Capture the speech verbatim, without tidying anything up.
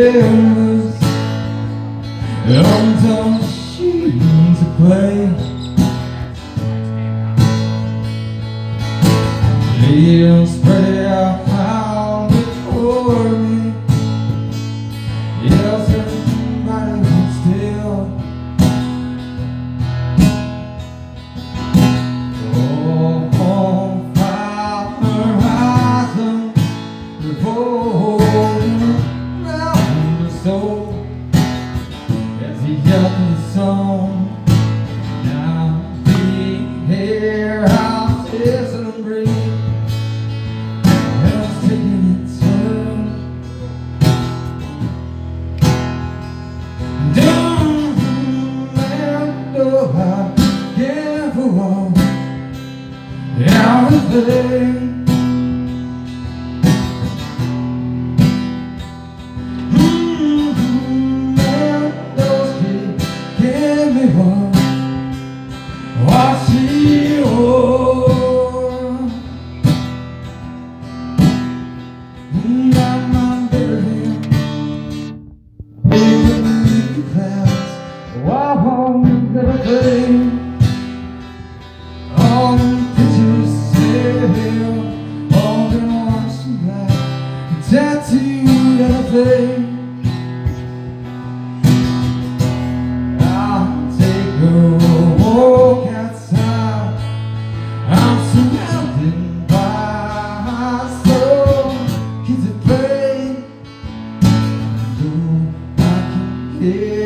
loose on machines to play. They'll spread it out before me. Yes, somebody was still. Oh, on fire horizon, revolving around the soul as he yelled the song. Now we hear how tears and breathe. Everything mm-hmm. And those kids give me one what she wore. And I'm not burying even the clouds. Oh, I won't everything. All the pictures all in white and black, tattooed everything. I'll take a walk outside. I'm surrounded by some kids at play. Though I can hear